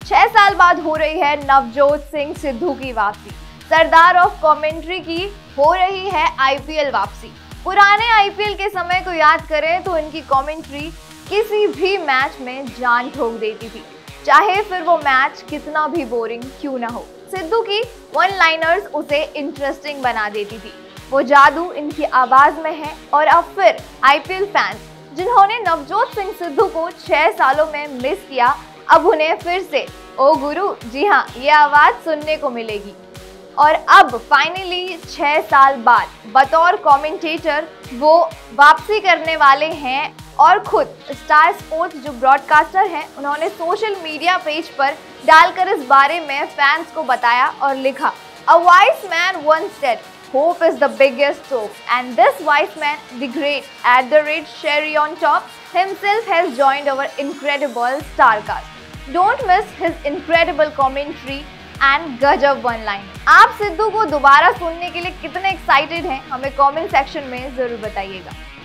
6 साल बाद हो रही है नवजोत सिंह सिद्धू की वापसी। सरदार ऑफ कमेंट्री की हो रही है आईपीएल वापसी। पुराने आईपीएल के समय को याद करें तो इनकी कमेंट्री किसी भी मैच में जान ठोक देती थी, चाहे फिर वो मैच कितना भी बोरिंग क्यों ना हो। सिद्धू की वन लाइनर्स उसे इंटरेस्टिंग बना देती थी। वो जादू इनकी आवाज में है। और अब फिर आईपीएल फैंस जिन्होंने नवजोत सिंह सिद्धू को 6 सालों में मिस किया, अब उन्हें फिर से ओ गुरु, जी हाँ, ये आवाज सुनने को मिलेगी। और अब फाइनली 6 साल बाद बतौर कमेंटेटर वो वापसी करने वाले हैं। और खुद स्टार स्पोर्ट्स जो ब्रॉडकास्टर हैं, उन्होंने सोशल मीडिया पेज पर डालकर इस बारे में फैंस को बताया और लिखा, a wise man once said, hope is the biggest hope, and this wise man, the great @Sherry on top, himself has joined our incredible starcast. Don't miss his incredible commentary and गजब one line. आप सिद्धू को दोबारा सुनने के लिए कितने excited हैं, हमें कमेंट सेक्शन में जरूर बताइएगा।